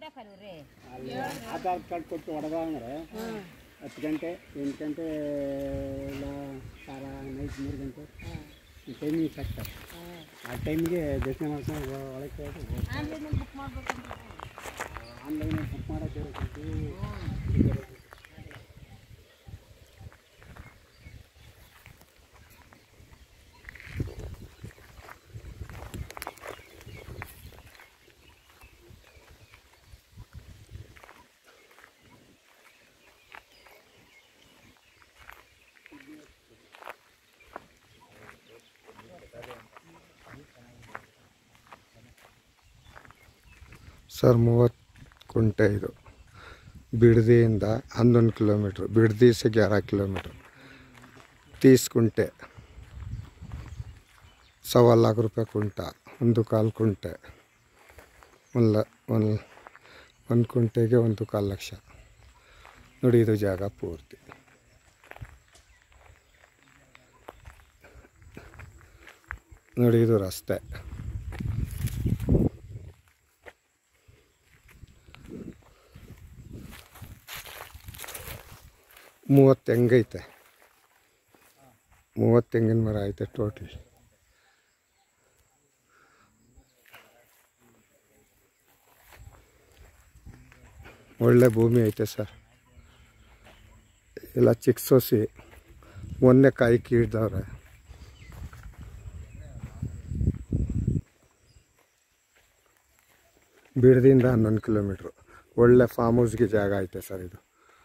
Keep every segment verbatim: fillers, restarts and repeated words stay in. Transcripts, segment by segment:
Aadhaar card ಕೊಟ್ಟು ಹೊಡೆದ ಅಂದರೆ ಹತ್ತು ಗಂಟೆ ಎಂಟು ಗಂಟೆ ಇಲ್ಲ ಸಾರ ನೈಟ್ ಮೂರು ಗಂಟೆ ಈ ಟೈಮಿಗೆ ಸಾಕ್ತಾರೆ. ಆ ಟೈಮಿಗೆ ದರ್ಶನ ಮಾಡ್ಕೊಂಡು ಒಳಗೆ ಆನ್ಲೈನಲ್ಲಿ ಬುಕ್ ಮಾಡಬೇಕು. ಆನ್ಲೈನಲ್ಲಿ ಬುಕ್ ಮಾಡೋಕ್ಕೆ ಸರ್ ಮೂವತ್ತು ಕುಂಟೆ ಇದು ಬಿಡದಿಯಿಂದ ಹನ್ನೊಂದು ಕಿಲೋಮೀಟ್ರ್, ಬಿಡದಿ से ग्यारह किलोमीटर, तीस कुंटे, सवा लाख रुपये कुंटा, ಒಂದು ಕಾಲು ಕುಂಟೆ, ಒಂದು ಒಂದು ಒಂದು ಕುಂಟೆಗೆ ಒಂದು ಕಾಲು ಲಕ್ಷ ನೋಡಿ. ಇದು ಜಾಗ ಪೂರ್ತಿ ನೋಡಿ. ಇದು ರಸ್ತೆ ಮೂವತ್ತು ತೆಂಗೈತೆ, ಮೂವತ್ತು ತೆಂಗಿನ ಮರ ಐತೆ ಟೋಟಲ್. ಒಳ್ಳೆ ಭೂಮಿ ಐತೆ ಸರ್. ಎಲ್ಲ ಚಿಕ್ಕ ಸೋಸಿ ಮೊನ್ನೆ ಕಾಯಿ ಕೀಳ್ದವ್ರೆ. ಬಿಡದಿಂದ ಹನ್ನೊಂದು ಕಿಲೋಮೀಟ್ರು. ಒಳ್ಳೆ ಫಾರ್ಮ್ ಹೌಸ್ಗೆ ಜಾಗ ಐತೆ ಸರ್ ಇದು.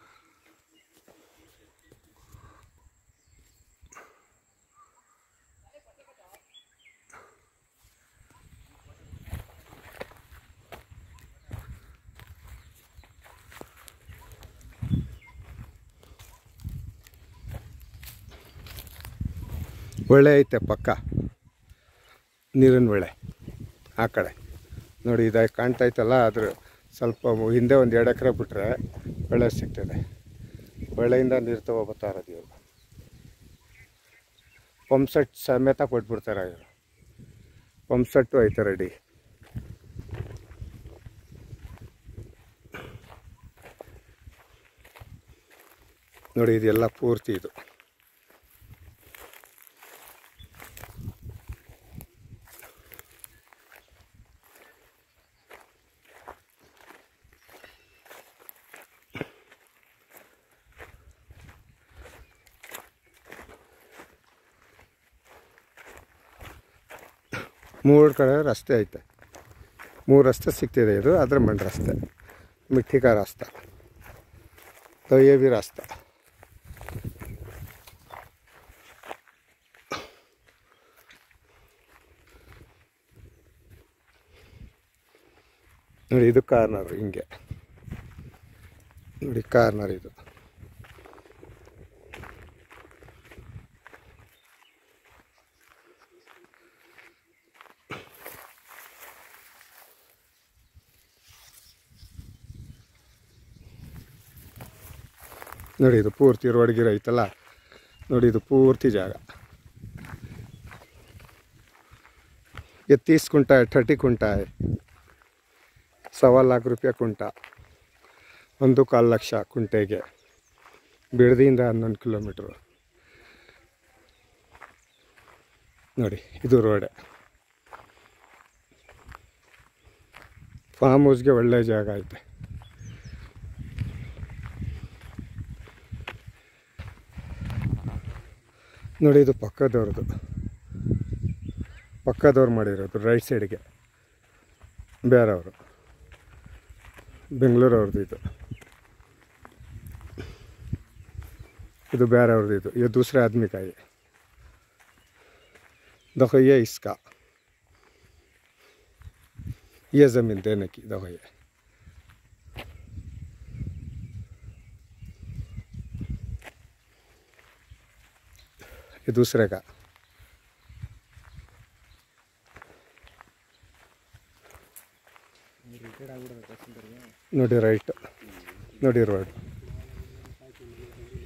ಒಳ್ಳೆ ಐತೆ ಪಕ್ಕ ನೀರಿನ ಒಳ್ಳೆ. ಆ ಕಡೆ ನೋಡಿ ಇದಾಗಿ ಕಾಣ್ತಾಯ್ತಲ್ಲ, ಅದ್ರ ಸ್ವಲ್ಪ ಹಿಂದೆ ಒಂದು ಎರಡು ಎಕರೆ ಬಿಟ್ಟರೆ ಒಳ್ಳೆ ಸಿಗ್ತದೆ. ಒಳ್ಳೆಯಿಂದ ನೀರು ತೊಗೊಬತ್ತಾ ಇರೋದು ಇವರು. ಪಂಪ್ ಸೆಟ್ ಸಮೇತ ಕೊಟ್ಬಿಡ್ತಾರೆ ಇವರು. ಪಂಪ್ ಸೆಟ್ಟು ಐತೆ ರೆಡಿ. ನೋಡಿ ಇದೆಲ್ಲ ಪೂರ್ತಿ ಇದು. ಮೂರು ಕಡೆ ರಸ್ತೆ ಐತೆ, ಮೂರು ರಸ್ತೆ ಸಿಗ್ತಿದೆ. ಇದು ಅದರ ಮಂಡ್ ರಸ್ತೆ, ಮಿಟ್ಟಿಕಾ ರಾಸ್ತಾ, ये भी रास्ता. ನೋಡಿ ಇದು ಕಾರ್ನರ್. ಹಿಂಗೆ ನೋಡಿ ಕಾರ್ನರ್ ಇದು. ನೋಡಿ ಇದು ಪೂರ್ತಿ ರೋಡ್ ಗಿರ ಐತಲ್ಲ, ನೋಡಿ ಇದು ಪೂರ್ತಿ ಜಾಗ. ये तीस कुंटा है, थर्टी कुंटा है, सवा लाख रुपये कुंटा, ಒಂದು ಕಾಲು ಲಕ್ಷ ಕುಂಟೆಗೆ. ಬಿಡದಿಯಿಂದ ಹನ್ನೊಂದು ಕಿಲೋಮೀಟ್ರು. ನೋಡಿ ಇದು ರೋಡೆ. ಫಾರ್ಮ್ ಹೌಸ್ಗೆ ಒಳ್ಳೆ ಜಾಗ ಐತೆ. ನೋಡಿ ಇದು ಪಕ್ಕದವ್ರದ್ದು, ಪಕ್ಕದವ್ರು ಮಾಡಿರೋದು ರೈಟ್ ಸೈಡ್ಗೆ. ಬೇರೆಯವರು ಬೆಂಗಳೂರವ್ರದ್ದು ಇದು. ಇದು ಬೇರೆಯವ್ರದ್ದು ಇದು. ये दूसरे आदमी का है. देखो ये इसका, ये ज़मीन देने की. देखो ये ये दूसरे का. ನೋಡಿ ರೈಟ್, ನೋಡಿ ರೋಡ್.